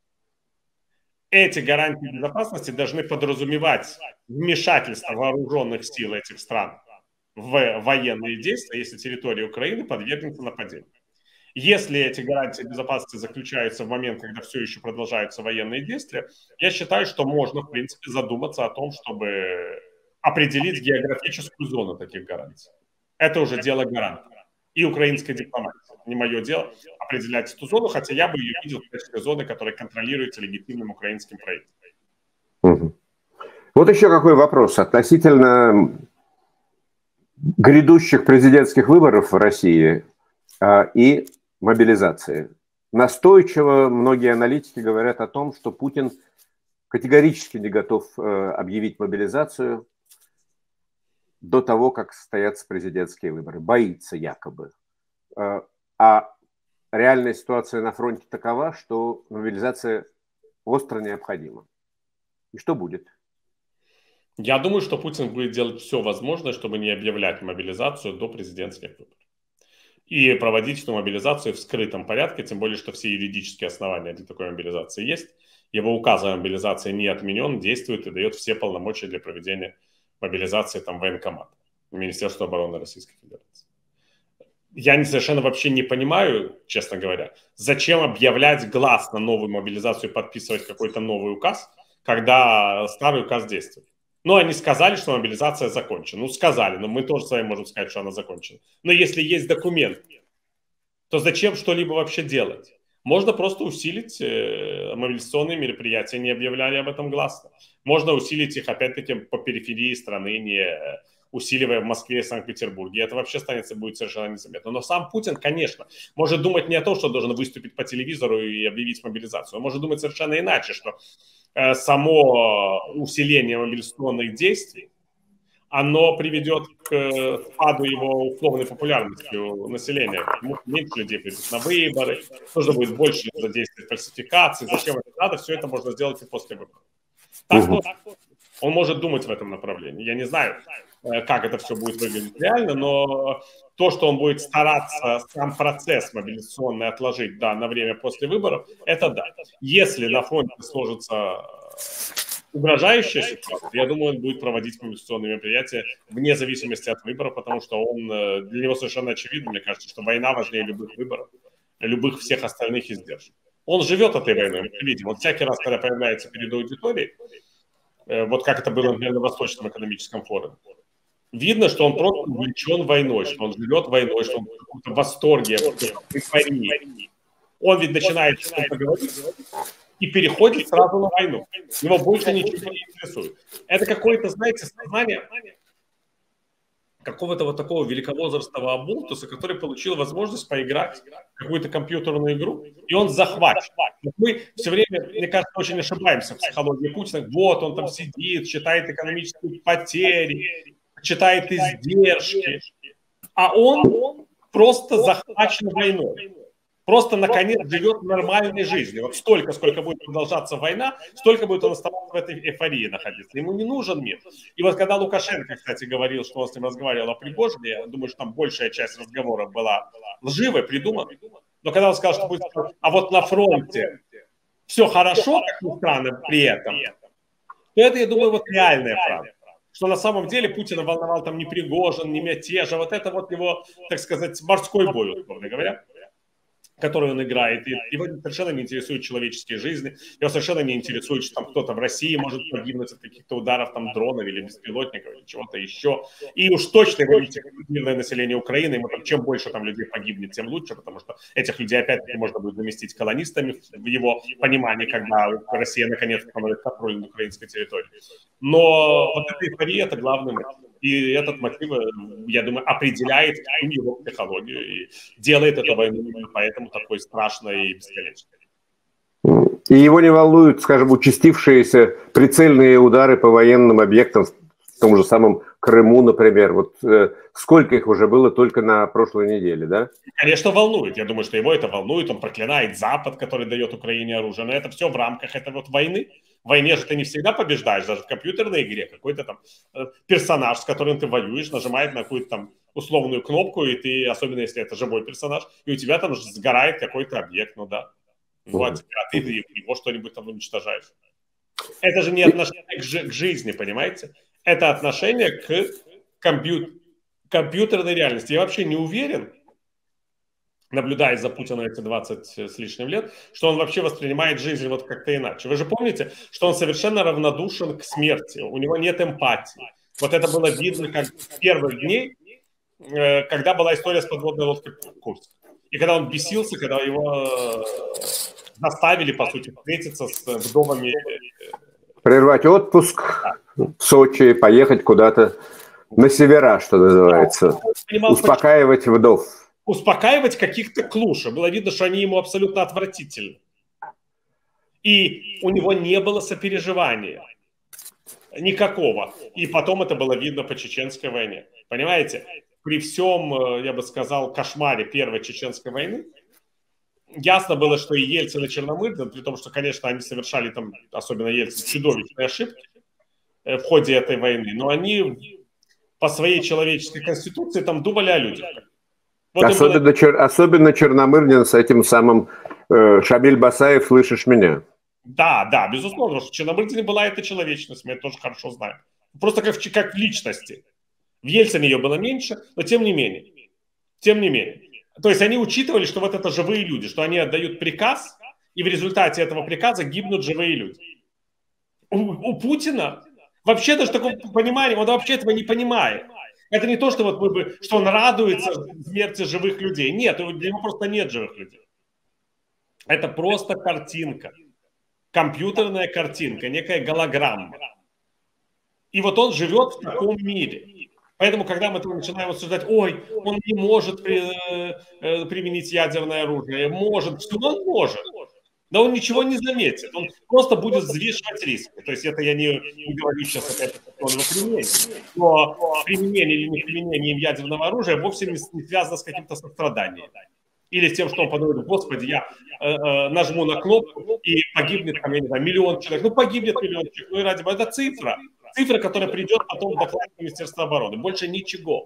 Эти гарантии безопасности должны подразумевать вмешательство вооруженных сил этих стран в военные действия, если территория Украины подвергнется нападению. Если эти гарантии безопасности заключаются в момент, когда все еще продолжаются военные действия, я считаю, что можно, в принципе, задуматься о том, чтобы определить географическую зону таких гарантий. Это уже дело гаранта и украинской дипломатии. Не мое дело определять эту зону, хотя я бы ее видел в качестве зоны, которая контролируется легитимным украинским правительством.
Угу. Вот еще какой вопрос относительно грядущих президентских выборов в России и мобилизации. Настойчиво многие аналитики говорят о том, что Путин категорически не готов объявить мобилизацию до того, как состоятся президентские выборы. Боится якобы. А реальная ситуация на фронте такова, что мобилизация остро необходима. И что будет?
Я думаю, что Путин будет делать все возможное, чтобы не объявлять мобилизацию до президентских выборов. И проводить эту мобилизацию в скрытом порядке, тем более, что все юридические основания для такой мобилизации есть. Его указ о мобилизации не отменен, действует и дает все полномочия для проведения мобилизации там военкомат, Министерства обороны Российской Федерации. Я совершенно вообще не понимаю, честно говоря, зачем объявлять гласно новую мобилизацию и подписывать какой-то новый указ, когда старый указ действует. Ну, они сказали, что мобилизация закончена. Ну, сказали, но мы тоже с вами можем сказать, что она закончена. Но если есть документ, то зачем что-либо вообще делать? Можно просто усилить мобилизационные мероприятия, не объявляли об этом гласно. Можно усилить их, опять-таки, по периферии страны, не усиливая в Москве и Санкт-Петербурге. Это вообще будет совершенно незаметно. Но сам Путин, конечно, может думать не о том, что должен выступить по телевизору и объявить мобилизацию. Он может думать совершенно иначе, что само усиление мобилизационных действий, оно приведет к спаду его условной популярности у населения. Меньше людей придут на выборы, нужно будет больше задействовать фальсификации. Зачем это надо? Все это можно сделать и после выборов. Так, он может думать в этом направлении. Я не знаю, как это все будет выглядеть реально, но то, что он будет стараться сам процесс мобилизационный отложить, да, на время после выборов, это да. Если на фронте сложится угрожающая ситуация, я думаю, он будет проводить мобилизационные мероприятия вне зависимости от выборов, потому что для него совершенно очевидно, мне кажется, что война важнее любых выборов, любых всех остальных издержек. Он живет этой войной, мы видим. Он всякий раз, когда появляется перед аудиторией, вот как это было, например, на Восточном экономическом форуме. Видно, что он просто увлечен войной, что он живет войной, что он в каком-то восторге, в эйфории. Он ведь начинает что-то говорить и переходит сразу на войну. Его больше ничего не интересует. Это какое-то, знаете, сознание какого-то вот такого великовозрастного оболтуса, который получил возможность поиграть в какую-то компьютерную игру, и он захвачен. Мы все время, мне кажется, очень ошибаемся в психологии Путина. Вот он там сидит, считает экономические потери, читает издержки, а он просто захвачен войной. Просто, наконец, живет нормальной жизнью. Вот столько, сколько будет продолжаться война, столько будет он оставаться в этой эйфории находиться. Ему не нужен мир. И вот когда Лукашенко, кстати, говорил, что он с ним разговаривал о Пригожине, я думаю, что там большая часть разговора была лживой, придуманной. Но когда он сказал, что будет... А вот на фронте все хорошо, как ни странно, при этом, то это, я думаю, вот реальная правда. Что на самом деле Путина волновал там не Пригожин, не мятеж, а вот это вот его, так сказать, морской бой, условно говоря, который он играет. И его совершенно не интересуют человеческие жизни, его совершенно не интересует, что там кто-то в России может погибнуть от каких-то ударов там дронов или беспилотников или чего-то еще. И уж точно его не интересует мирное население Украины. Ему там, чем больше там людей погибнет, тем лучше, потому что этих людей опять-таки можно будет заместить колонистами в его понимании, когда Россия наконец становится контролем над украинской территорией. Но вот эта эйфория – это главный мотив. И этот мотив, я думаю, определяет его психологию и делает эту войну поэтому такой страшной и бесконечной.
И его не волнуют, скажем, участившиеся прицельные удары по военным объектам в том же самом Крыму, например. Вот сколько их уже было только на прошлой неделе, да?
Конечно, волнует. Я думаю, что его это волнует. Он проклинает Запад, который дает Украине оружие. Но это все в рамках этой вот войны. В войне же ты не всегда побеждаешь, даже в компьютерной игре. Какой-то там персонаж, с которым ты воюешь, нажимает на какую-то там условную кнопку, и ты, особенно если это живой персонаж, и у тебя там сгорает какой-то объект, ну да. Вот, а ты его что-нибудь там уничтожаешь. Это же не отношение к жизни, понимаете? Это отношение к компьютерной реальности. Я вообще не уверен, наблюдая за Путиным эти 20 с лишним лет, что он вообще воспринимает жизнь вот как-то иначе. Вы же помните, что он совершенно равнодушен к смерти, у него нет эмпатии. Вот это было видно как с первых дней, когда была история с подводной лодкой Курск. И когда он бесился, когда его заставили, по сути, встретиться с вдовами.
Прервать отпуск в Сочи, поехать куда-то на севера, что называется, успокаивать вдов.
Успокаивать каких-то клуша. Было видно, что они ему абсолютно отвратительны. И у него не было сопереживания. Никакого. И потом это было видно по Чеченской войне. Понимаете? При всем, я бы сказал, кошмаре Первой Чеченской войны, ясно было, что и Ельцин, и Черномырдин, при том, что, конечно, они совершали там, особенно Ельцин, чудовищные ошибки в ходе этой войны, но они по своей человеческой конституции там думали о людях. Вот
особенно Черномырдин с этим самым Шамиль Басаев, слышишь меня?
Да, безусловно, потому что в Черномырдине была эта человечность, мы это тоже хорошо знаем. Просто как в личности. В Ельцине ее было меньше, но тем не менее. Тем не менее. То есть они учитывали, что вот это живые люди, что они отдают приказ, и в результате этого приказа гибнут живые люди. У Путина вообще даже такого понимания, он вообще этого не понимает. Это не то, что, что он радуется смерти живых людей. Нет, для него просто нет живых людей. Это просто картинка. Компьютерная картинка, некая голограмма. И вот он живет в таком мире. Поэтому, когда мы начинаем обсуждать, ой, он не может применить ядерное оружие, может, все он может. Но он ничего не заметит, он просто будет взвешивать риски. То есть это я не говорю сейчас опять о применении. Но применение или не применение ядерного оружия вовсе не связано с каким-то состраданием. Или с тем, что он подумает, господи, я нажму на кнопку и погибнет, там, я не знаю, миллион человек. Ну, погибнет миллион человек, ну и ради бога, это цифра. Цифра, которая придет потом в доклад Министерства обороны. Больше ничего.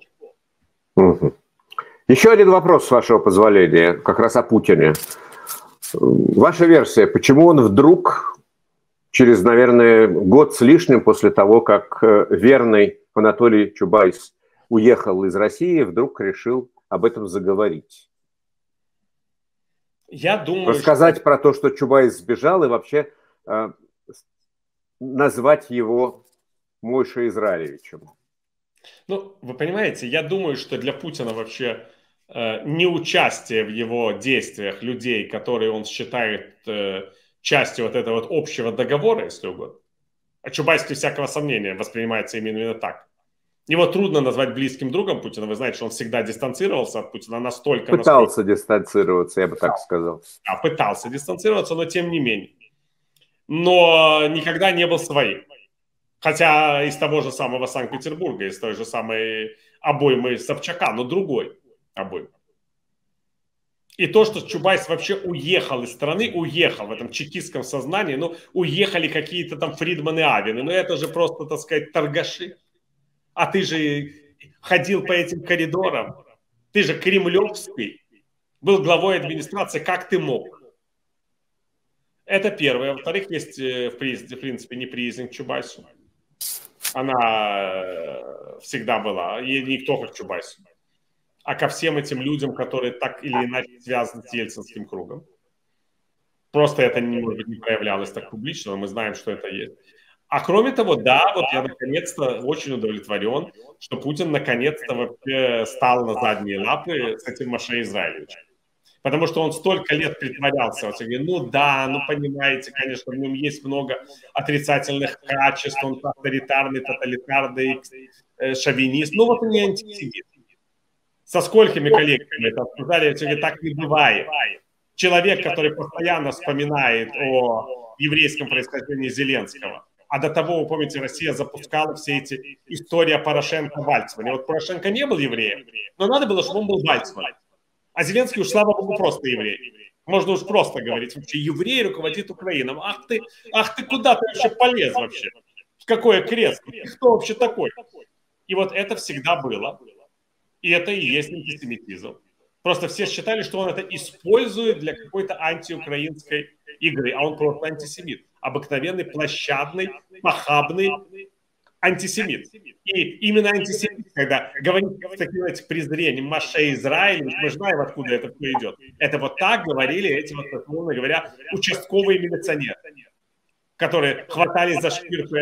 Еще один вопрос, с вашего позволения, как раз о Путине. Ваша версия, почему он вдруг, через, наверное, год с лишним после того, как верный Анатолий Чубайс уехал из России, вдруг решил об этом заговорить?
Я думаю,
рассказать про то, что Чубайс сбежал, и вообще назвать его Мойшей Израилевичем?
Ну, вы понимаете, я думаю, что для Путина вообще неучастие в его действиях людей, которые он считает частью вот этого вот общего договора, если угодно, а Чубайс без всякого сомнения воспринимается именно так. Его трудно назвать близким другом Путина. Вы знаете, что он всегда дистанцировался от Путина настолько...
Пытался дистанцироваться, я бы так сказал.
Да, пытался дистанцироваться, но тем не менее. Но никогда не был своим. Хотя из того же самого Санкт-Петербурга, из той же самой обоймы Собчака, но другой обоймы. И то, что Чубайс вообще уехал из страны, уехал в этом чекистском сознании, ну, уехали какие-то там Фридман и Авины, ну, это же просто, так сказать, торгаши. А ты же ходил по этим коридорам, ты же кремлевский, был главой администрации, как ты мог? Это первое. Во-вторых, есть, в принципе, неприязнь к Чубайсу. Она всегда была, и не только к Чубайсу, а ко всем этим людям, которые так или иначе связаны с ельцинским кругом. Просто это, может быть, не проявлялось так публично, но мы знаем, что это есть. А кроме того, да, вот я наконец-то очень удовлетворен, что Путин наконец-то вообще стал на задние лапы с этим Моше Израилевичем. Потому что он столько лет притворялся. Вот, говорит, ну да, ну понимаете, конечно, в нем есть много отрицательных качеств, он авторитарный, тоталитарный, шовинист. Ну вот он не антисемит. Со сколькими коллегами это обсуждали, я говорю, так не бывает. Человек, который постоянно вспоминает о еврейском происхождении Зеленского, а до того, вы помните, Россия запускала все эти истории о Порошенко-Вальцмане. Вот Порошенко не был евреем, но надо было, чтобы он был Вальцман. А Зеленский уж, слава богу, просто еврей. Можно уж просто говорить, вообще еврей руководит Украиной. Ах ты куда ты вообще полез вообще? В какое кресло? Кто вообще такой? И вот это всегда было. И это и есть антисемитизм. Просто все считали, что он это использует для какой-то антиукраинской игры, а он просто антисемит. Обыкновенный, площадный, похабный антисемит. И именно антисемит, когда говорит с таким, знаете, презрением Моше Израилевич, мы знаем, откуда это все идет. Это вот так говорили эти, вот, условно говоря, участковые милиционеры, которые хватались за шкирку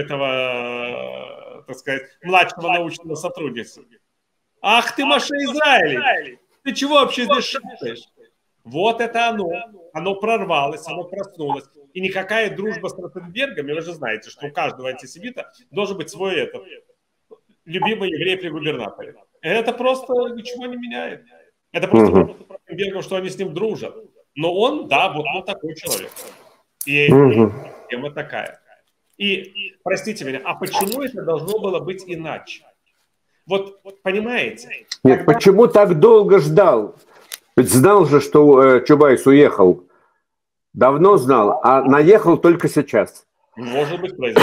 этого, так сказать, младшего научного сотрудника. Ах ты, Моше Израилевич, ты чего вообще здесь шапаешь? Вот это оно. Оно прорвалось, оно проснулось. И никакая дружба с Ротенбергами, вы же знаете, что у каждого антисемита должен быть свой этот любимый еврей при губернаторе. Это просто ничего не меняет. Это просто Ротенбергом, что они с ним дружат. Но он, да, вот он такой человек. И тема такая. И, простите меня, а почему это должно было быть иначе? Вот понимаете?
Нет, когда... почему так долго ждал? Ведь знал же, что Чубайс уехал. Давно знал, а наехал только сейчас.
Может быть, произошло.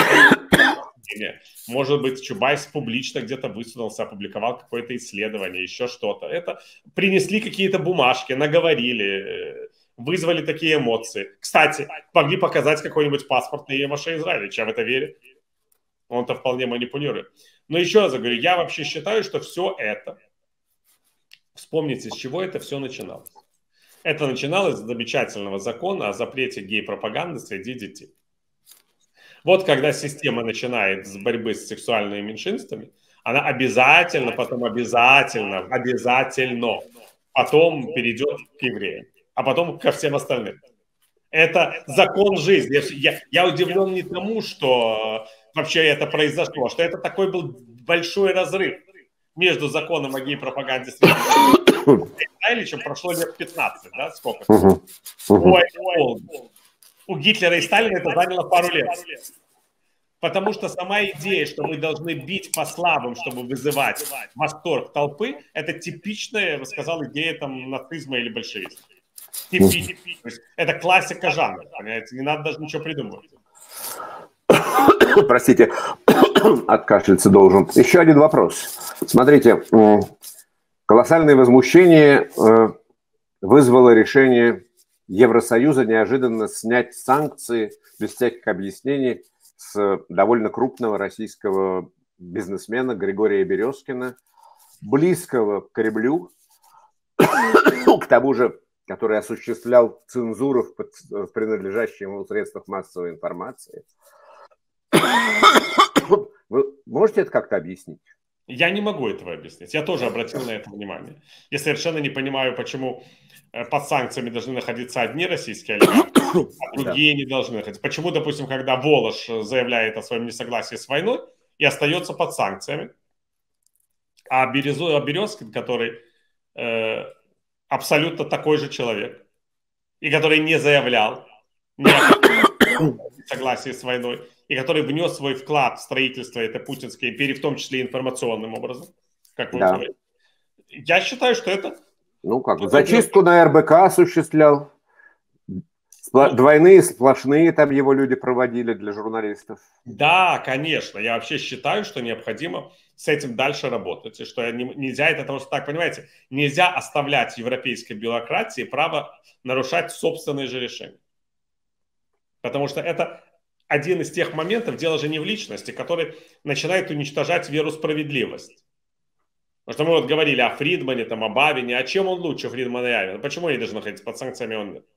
Может быть, Чубайс публично где-то высунулся, опубликовал какое-то исследование, еще что-то. Это принесли какие-то бумажки, наговорили, вызвали такие эмоции. Кстати, могли показать какой-нибудь паспорт на Моше Израилевича, я в это верю. Он-то вполне манипулирует. Но еще раз говорю, я вообще считаю, что все это, вспомните, с чего это все начиналось. Это начиналось с замечательного закона о запрете гей-пропаганды среди детей. Вот когда система начинает с борьбы с сексуальными меньшинствами, она обязательно, потом обязательно потом перейдет к евреям, а потом ко всем остальным. Это закон жизни. Я удивлен не тому, что вообще это произошло, что это такой был большой разрыв между законом о гей-пропаганде с Израилевичем прошло лет 15, да, сколько? У Гитлера и Сталина это заняло пару лет. Потому что сама идея, что мы должны бить по слабым, чтобы вызывать восторг толпы, это типичная, я бы сказал, идея там нацизма или большевизма. Это классика жанра, понимаете? Не надо даже ничего придумывать.
Простите, откашляться должен. Еще один вопрос. Смотрите, колоссальное возмущение вызвало решение Евросоюза неожиданно снять санкции без всяких объяснений с довольно крупного российского бизнесмена Григория Березкина, близкого к Кремлю, к тому же, который осуществлял цензуру в принадлежащих ему средствах массовой информации. Вы можете это как-то объяснить?
Я не могу этого объяснить. Я тоже обратил на это внимание. Я совершенно не понимаю, почему под санкциями должны находиться одни российские олигархи, а другие не должны находиться. Почему, допустим, когда Волош заявляет о своем несогласии с войной и остается под санкциями, а Березкин, который абсолютно такой же человек, и который не заявлял согласие с войной, и который внес свой вклад в строительство этой путинской империи, в том числе информационным образом, как вы говорите. Я считаю, что это...
Ну как, зачистку на РБК осуществлял. Двойные, сплошные там его люди проводили для журналистов.
Да, конечно. Я вообще считаю, что необходимо с этим дальше работать. И что нельзя это просто так, понимаете, нельзя оставлять европейской бюрократии право нарушать собственные же решения. Потому что это один из тех моментов, дело же не в личности, который начинает уничтожать веру в справедливость. Потому что мы вот говорили о Фридмане, там, о Бабине, а чем он лучше Фридмана и Авина? Почему они должны находиться под санкциями, он нет?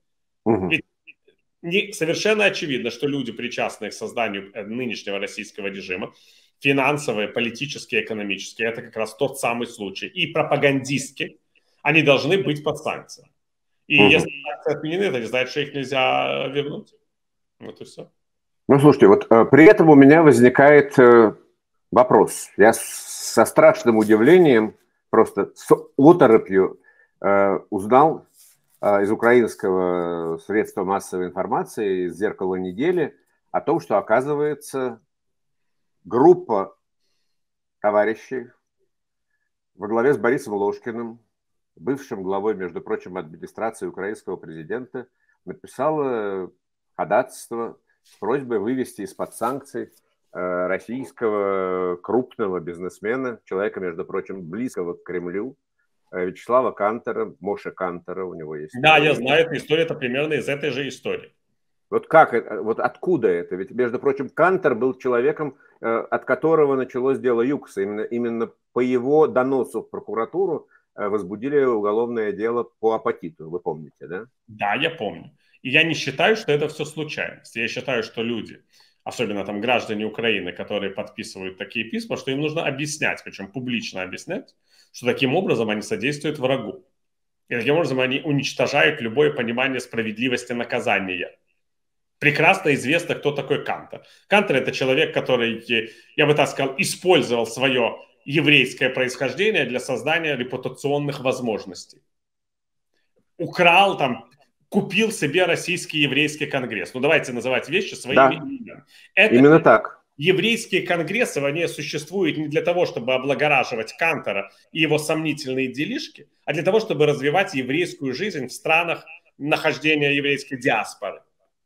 Ведь совершенно очевидно, что люди, причастные к созданию нынешнего российского режима, финансовые, политические, экономические, это как раз тот самый случай. И пропагандистски они должны быть под санкциями. И если санкции отменены, это не значит, что их нельзя вернуть. Вот и все.
Ну, слушайте, вот при этом у меня возникает вопрос. Я со страшным удивлением, просто с оторопью узнал из украинского средства массовой информации, из «Зеркала недели», о том, что, оказывается, группа товарищей во главе с Борисом Ложкиным, бывшим главой, между прочим, администрации украинского президента, написала ходатайство с просьбой вывести из-под санкций российского крупного бизнесмена, человека, между прочим, близкого к Кремлю, Вячеслава Кантора, Моше Кантора, у него есть.
Да, я знаю эту историю, это примерно из этой же истории.
Вот как это, вот откуда это? Ведь, между прочим, Кантор был человеком, от которого началось дело ЮКСа. Именно по его доносу в прокуратуру возбудили уголовное дело по апатиту. Вы помните, да?
Да, я помню. И я не считаю, что это все случайность. Я считаю, что люди, особенно там граждане Украины, которые подписывают такие письма, что им нужно объяснять, причем публично объяснять, что таким образом они содействуют врагу. И таким образом они уничтожают любое понимание справедливости наказания. Прекрасно известно, кто такой Кантор. Кантор – это человек, который, я бы так сказал, использовал свое еврейское происхождение для создания репутационных возможностей. Украл там, купил себе Российский еврейский конгресс. Ну, давайте называть вещи своими именами.
Именно так.
Еврейские конгрессы, они существуют не для того, чтобы облагораживать Кантора и его сомнительные делишки, а для того, чтобы развивать еврейскую жизнь в странах нахождения еврейской диаспоры.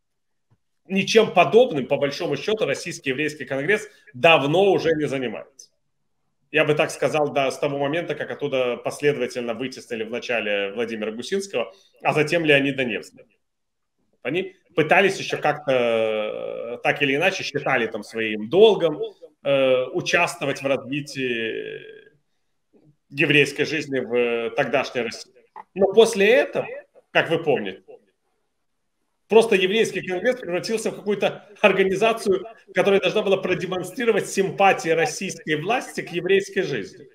Ничем подобным, по большому счету, Российский еврейский конгресс давно уже не занимается. Я бы так сказал, да, с того момента, как оттуда последовательно вытеснили вначале Владимира Гусинского, а затем Леонида Невского. Они пытались еще как-то, так или иначе, считали там своим долгом участвовать в развитии еврейской жизни в тогдашней России. Но после этого, как вы помните, просто еврейский конгресс превратился в какую-то организацию, которая должна была продемонстрировать симпатии российской власти к еврейской жизни.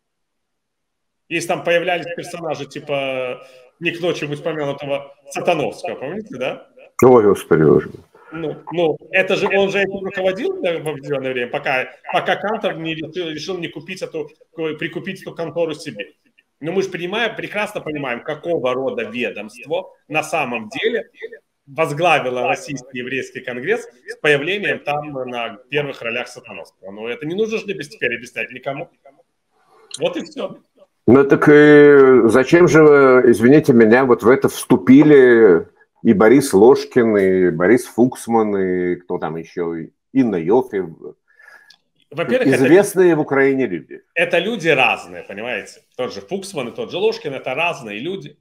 Если там появлялись персонажи типа не к ночи быть помянутого Сатановского, помните, да?
Ой, Господи, Боже.
Ну, это же он же этим руководил в определенное время, пока Кантор не решил не прикупить эту контору себе. Но мы же прекрасно понимаем, какого рода ведомство на самом деле возглавила Российский еврейский конгресс с появлением там на первых ролях Сатановского. Ну, это не нужно же теперь объяснять никому. Вот и все.
Ну, так и зачем же, извините меня, вот в это вступили и Борис Ложкин, и Борис Фуксман, и кто там еще, Инна Йоффе. Во-первых, известные в Украине люди.
Это люди разные, понимаете? Тот же Фуксман и тот же Ложкин – это разные люди.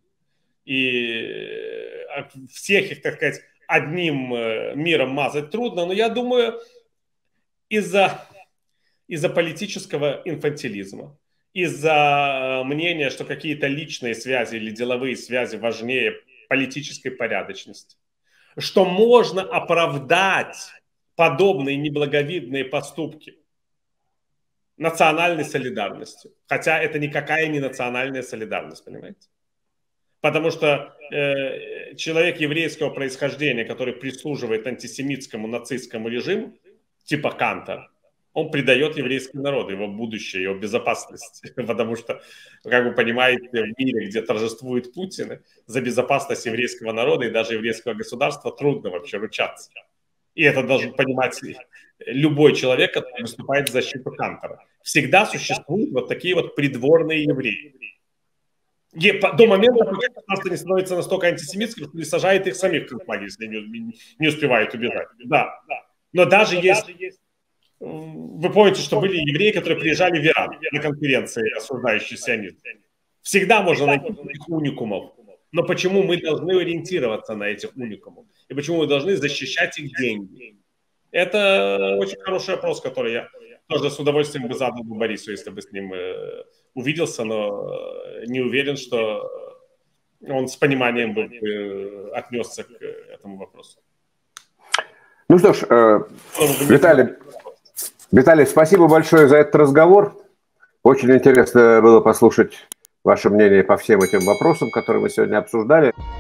И всех их, так сказать, одним миром мазать трудно, но я думаю, из-за политического инфантилизма, из-за мнения, что какие-то личные связи или деловые связи важнее политической порядочности, что можно оправдать подобные неблаговидные поступки национальной солидарностью. Хотя это никакая не национальная солидарность, понимаете? Потому что человек еврейского происхождения, который прислуживает антисемитскому нацистскому режиму, типа Канта, он предает еврейский народ, его будущее, его безопасность. Потому что, как вы понимаете, в мире, где торжествует Путин, за безопасность еврейского народа и даже еврейского государства трудно вообще ручаться. И это должен понимать любой человек, который выступает в защиту Кантера. Всегда существуют вот такие вот придворные евреи. До момента, пока государство не становится настолько антисемитским, что не сажает их самих в концлагерь, если не успевают убежать. Да. Но даже если... Вы помните, что были евреи, которые приезжали в Иран на конференции, осуждающие сионизм. Всегда можно найти таких уникумов. Но почему мы должны ориентироваться на этих уникумов? И почему мы должны защищать их деньги? Это очень хороший вопрос, который я тоже с удовольствием бы задал бы Борису, если бы с ним увиделся, но не уверен, что он с пониманием бы отнесся к этому вопросу.
Ну что ж, Виталий, спасибо большое за этот разговор. Очень интересно было послушать ваше мнение по всем этим вопросам, которые мы сегодня обсуждали.